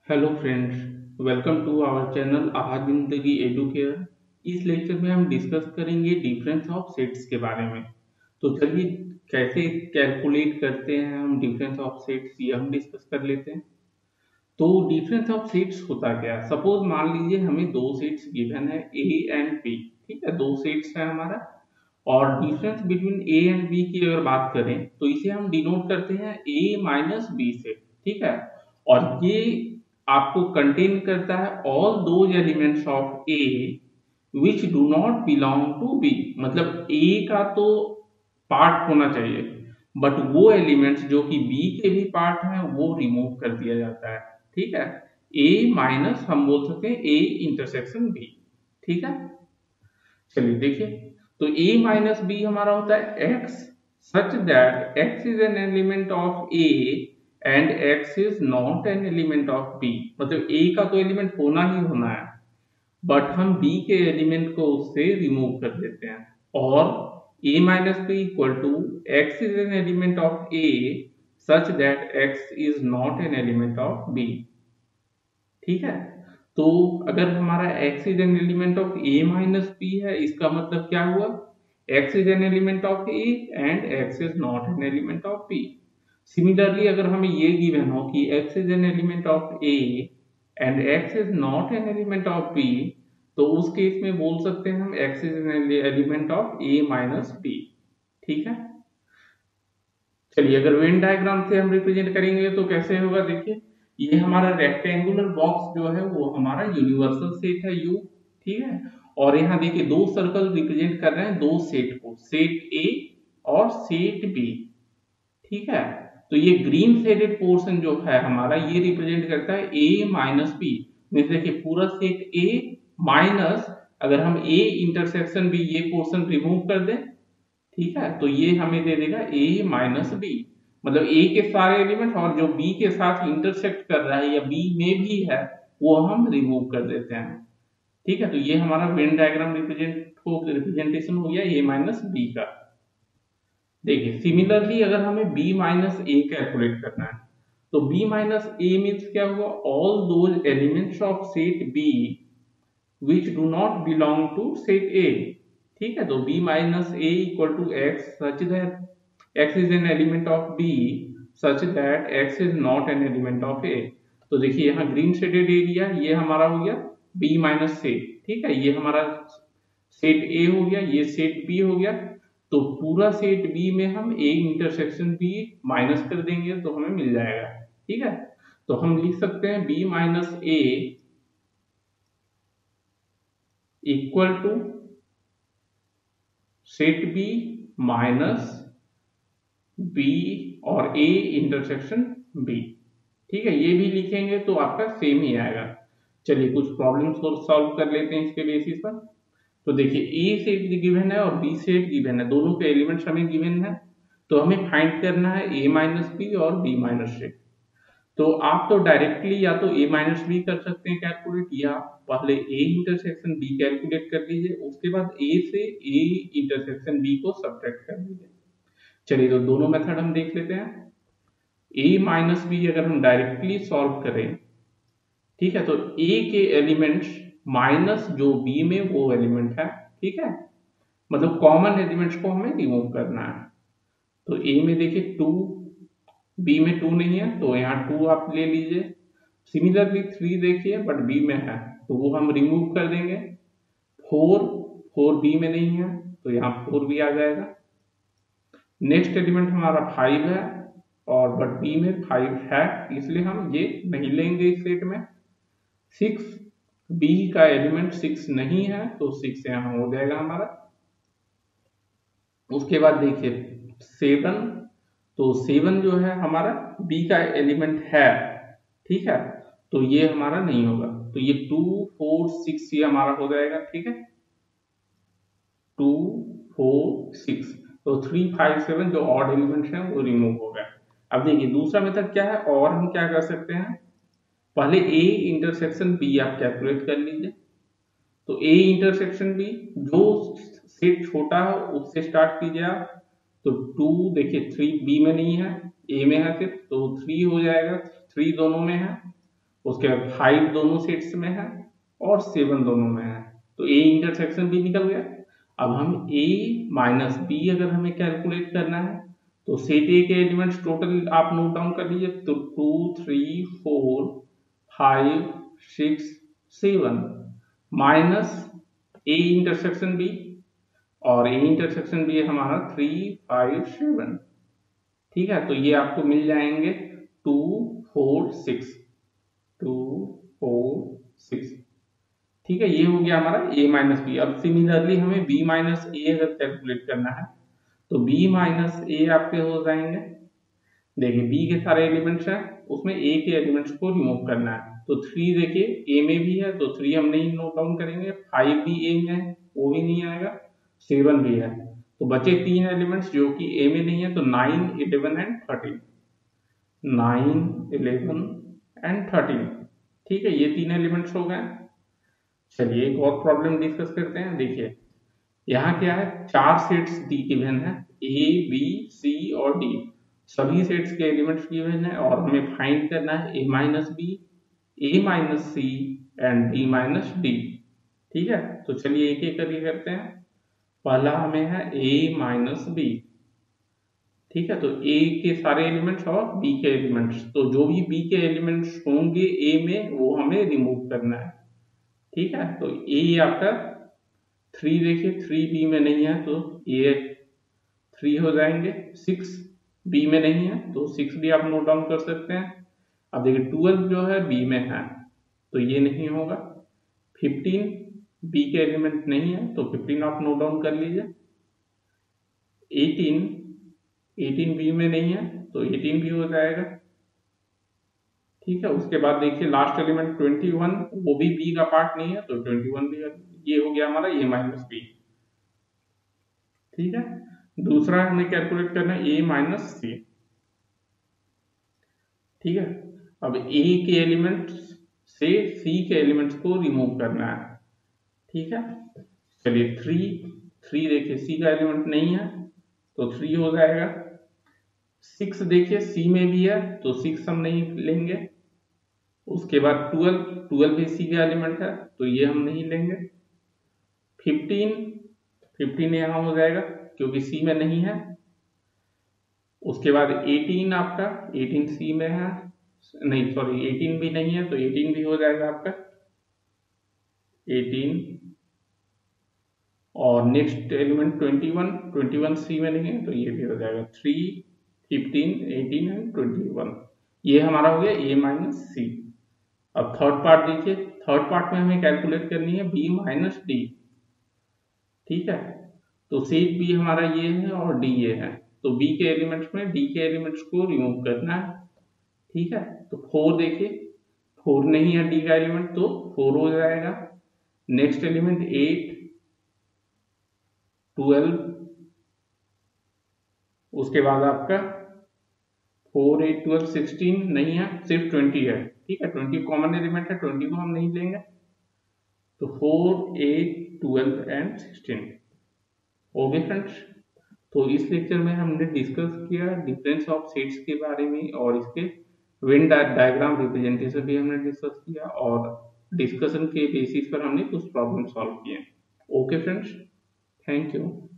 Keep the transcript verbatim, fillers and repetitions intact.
Hello friends, welcome to our channel Aha Zindagi Educare. इस lecture में हम डिस्कस करेंगे डिफरेंस ऑफ सेट्स के बारे में। तो चलिए, कैसे कैलकुलेट करते हैं हम डिफरेंस ऑफ सेट्स, ये हम डिस्कस कर लेते हैं। तो डिफरेंस ऑफ सेट्स होता क्या है? सपोज मान लीजिए हमें दो सेट्स गिवन है, ए एंड बी। ठीक है, दो सेट्स है हमारा, और difference between A and B की अगर बात करें तो इसे हम डिनोट करते हैं ए माइनस बी से। ठीक है, और ये आपको कंटेन करता है all those elements of A which do not belong to B. मतलब ए का तो पार्ट होना चाहिए, बट वो एलिमेंट्स जो कि बी के भी पार्ट हैं वो रिमूव कर दिया जाता है। ठीक है, ए माइनस हम बोल सकते हैं ए इंटरसेक्शन बी। ठीक है, चलिए देखिए। तो a माइनस बी हमारा होता है x such that x is an element of a and x is not an element of b। मतलब a का तो एलिमेंट होना ही होना है, बट हम b के एलिमेंट को उससे रिमूव कर देते हैं। और a minus B equal to X is an element of a such that x is not an element of b। ठीक है, तो अगर हमारा x is an element of a minus B है, इसका मतलब क्या हुआ? x is an element of a and x is not an element of b। Similarly अगर हमें ये गिवन हो कि x is an element of a and x is not an element of b, तो उस केस में बोल सकते हैं हम x is an element of a minus b। ठीक है, चलिए अगर वेन डायग्राम से हम रिप्रेजेंट करेंगे तो कैसे होगा? देखिए, ये हमारा रेक्टेंगुलर बॉक्स जो है वो हमारा यूनिवर्सल सेट है यू। ठीक है, और यहाँ देखिए दो सर्कल रिप्रेजेंट कर रहे हैं दो सेट को, सेट ए और सेट बी। ठीक है, तो ये ग्रीन शेडेड पोर्शन जो है हमारा ये रिप्रेजेंट करता है ए माइनस बी। देखिए पूरा सेट ए माइनस, अगर हम ए इंटरसेक्शन बी ये पोर्शन रिमूव कर दें, ठीक है, तो ये हमें दे देगा a माइनस बी। मतलब a के सारे एलिमेंट और जो b के साथ इंटरसेक्ट कर रहा है या b में भी है वो हम रिमूव कर देते हैं। ठीक है, तो ये हमारा वेन डायग्राम रिप्रेजेंट हो रिप्रेजेंटेशन हो गया a माइनस बी का। देखिए सिमिलरली अगर हमें b माइनस ए कैलकुलेट करना है तो b माइनस ए मीन्स क्या हुआ? All those elements of set b which do not belong to set A। ठीक है, तो b minus a equal to x such that x is an element of b such that x is not an element of a। तो देखिए यहाँ green shaded area ये हमारा हो गया b माइनस से। ठीक है, ये हमारा सेट a हो गया, ये सेट b हो गया। तो पूरा सेट b में हम a इंटरसेक्शन b माइनस कर देंगे तो हमें मिल जाएगा। ठीक है, तो हम लिख सकते हैं b minus a equal to set B minus B और ए इंटरसेक्शन बी। ठीक है, ये भी लिखेंगे तो आपका सेम ही आएगा। चलिए कुछ प्रॉब्लम्स को सॉल्व कर लेते हैं इसके बेसिस पर। तो देखिए ए सेट गिवन है और बी सेट गिवन है, दोनों के एलिमेंट्स हमें गिवन है, तो हमें फाइंड करना है ए माइनस बी और बी माइनस सेट। तो आप तो डायरेक्टली या तो a माइनस बी कर सकते हैं कैलकुलेट, या पहले a इंटरसेक्शन b कैलकुलेट कर लीजिए, उसके बाद a से a इंटरसेक्शन b को सब्ट्रैक्ट कर लीजिए। चलिए तो दोनों मेथड हम देख लेते हैं। a माइनस बी अगर हम डायरेक्टली सॉल्व करें, ठीक है, तो a के एलिमेंट्स माइनस जो b में वो एलिमेंट है। ठीक है, मतलब कॉमन एलिमेंट्स को हमें रिमूव करना है। तो a में देखिए टू, बी में टू नहीं है तो यहाँ टू आप ले लीजिए। सिमिलरली थ्री देखिए बट बी में है तो वो हम रिमूव कर देंगे। फोर, फोर बी में नहीं है तो यहाँ फोर भी आ जाएगा। नेक्स्ट एलिमेंट हमारा फाइव है और बट बी में फाइव है इसलिए हम ये नहीं लेंगे इस सेट में। सिक्स, बी का एलिमेंट सिक्स नहीं है तो सिक्स यहाँ हो जाएगा हमारा। उसके बाद देखिए सेवन, तो सेवन जो है हमारा बी का एलिमेंट है। ठीक है, तो ये हमारा नहीं होगा, तो ये टू फोर सिक्स ये हमारा हो जाएगा। ठीक है, टू फोर सिक्स, तो थ्री फाइव सेवन जो ऑड एलिमेंट्स हैं वो रिमूव हो गए। अब देखिए दूसरा मेथड क्या है, और हम क्या कर सकते हैं, पहले ए इंटरसेक्शन बी आप कैलकुलेट कर लीजिए। तो ए इंटरसेक्शन बी जो सेट छोटा है उससे स्टार्ट कीजिए आप। तो टू देखिए थ्री बी में नहीं है, ए में है सिर्फ, तो थ्री हो जाएगा, थ्री दोनों में है। उसके बाद फाइव दोनों सेट्स में है और सेवन दोनों में है, तो ए इंटरसेक्शन बी निकल गया। अब हम ए माइनस बी अगर हमें कैलकुलेट करना है तो सेट ए के एलिमेंट्स टोटल आप नोट डाउन कर लीजिए, तो two three four five six seven minus A intersection B, और ए इंटरसेक्शन बी हमारा थ्री फाइव सेवन। ठीक है, तो ये आपको मिल जाएंगे two four six, two four six. ठीक है, ये हो गया हमारा a माइनस बी। अब सिमिलरली हमें b माइनस ए अगर कैलकुलेट करना है तो b माइनस ए आपके हो जाएंगे, देखिए b के सारे एलिमेंट्स हैं, उसमें a के एलिमेंट्स को रिमूव करना है, तो थ्री देखिए a में भी है तो थ्री हम नहीं नोट डाउन करेंगे, फाइव भी a में है वो भी नहीं आएगा, सेवन भी है, तो बचे तीन एलिमेंट्स जो कि a में नहीं है, तो nine eleven and thirteen, nine eleven and thirteen. ठीक है, ये तीन एलिमेंट्स हो गए। चलिए एक और प्रॉब्लम डिस्कस करते हैं। देखिए यहाँ क्या है, चार सेट्स दी गिवन है, ए बी सी और डी, सभी सेट्स के एलिमेंट्स गिवन है और हमें फाइंड करना है A minus B, A minus C and B minus D. ठीक है, तो चलिए एक एक करके करते हैं। पहला हमें है ए माइनस बी। ठीक है, तो ए के सारे एलिमेंट्स और बी के एलिमेंट्स, तो जो भी बी के एलिमेंट्स होंगे ए में वो हमें रिमूव करना है। ठीक है, तो ए आपका थ्री, देखिए थ्री बी में नहीं है तो ए थ्री हो जाएंगे, सिक्स बी में नहीं है तो सिक्स भी आप नोट डाउन कर सकते हैं। अब देखिए ट्वेल्व जो है बी में है तो ये नहीं होगा, फिफ्टीन बी के एलिमेंट नहीं है तो फिफ्टीन आप नोट डाउन कर लीजिए, एटीन एटीन बी में नहीं है तो एटीन भी हो जाएगा। ठीक है, उसके बाद देखिए लास्ट एलिमेंट ट्वेंटी वन, वो भी बी का पार्ट नहीं है तो ट्वेंटी वन भी है। ये हो गया हमारा ए माइनस बी। ठीक है, दूसरा हमें कैलकुलेट करना है ए माइनस सी। ठीक है, अब ए के एलिमेंट्स से सी के एलिमेंट्स को रिमूव करना है। ठीक है, चलिए थ्री, थ्री देखिए सी का एलिमेंट नहीं है तो थ्री हो जाएगा, सिक्स देखिए सी में भी है तो सिक्स हम नहीं लेंगे, उसके बाद ट्वेल्व, ट्वेल्व भी सी का एलिमेंट है तो ये हम नहीं लेंगे, फिफ्टीन, फिफ्टीन यहाँ हो जाएगा क्योंकि सी में नहीं है, उसके बाद एटीन आपका, एटीन सी में है नहीं, सॉरी एटीन भी नहीं है तो एटीन भी हो जाएगा आपका, एटीन, और next element twenty one, twenty one C में नहीं है तो ये भी हो जाएगा, three, fifteen, eighteen and twenty one. ये हमारा हो गया ए माइनस सी। अब थर्ड पार्ट देखिए, थर्ड पार्ट में हमें कैलकुलेट करनी है बी माइनस डी। ठीक है, तो सेट बी हमारा ये है और डी ये है, तो बी के एलिमेंट्स में डी के एलिमेंट्स को रिमूव करना है। ठीक है, तो फोर देखिए, फोर नहीं है डी का एलिमेंट तो फोर हो जाएगा, नेक्स्ट एलिमेंट एट, ट्वेल्व, उसके बाद आपका फोर, एट, ट्वेल्व, सिक्सटीन नहीं है, सिर्फ ट्वेंटी है। ठीक है, ट्वेंटी कॉमन एलिमेंट है, ट्वेंटी को हम नहीं लेंगे, तो four, eight, twelve and sixteen. Okay friends, तो इस लेक्चर में हमने डिस्कस किया डिफरेंस ऑफ सेट्स के बारे में और इसके वेन डायग्राम रिप्रेजेंटेशन भी हमने डिस्कस किया और डिस्कशन के बेसिस पर हमने कुछ प्रॉब्लम सॉल्व किए। Okay friends, thank you.